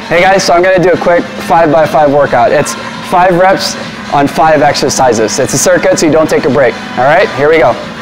Hey guys, so I'm going to do a quick 5x5 workout. It's 5 reps on 5 exercises. It's a circuit, so you don't take a break. All right, here we go.